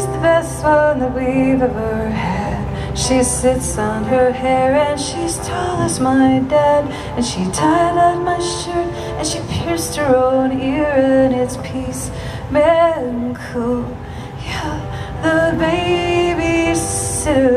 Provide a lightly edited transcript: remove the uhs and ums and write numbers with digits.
she's the best one that we've ever had. She sits on her hair and she's tall as my dad. And she tied out my shirt and she pierced her own ear, and it's peacemaker. Yeah, the babysitter.